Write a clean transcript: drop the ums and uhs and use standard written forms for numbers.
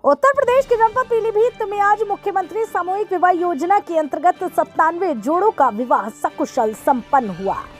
उत्तर प्रदेश के जनपद पीलीभीत में आज मुख्यमंत्री सामूहिक विवाह योजना के अंतर्गत 97 जोड़ों का विवाह सकुशल संपन्न हुआ।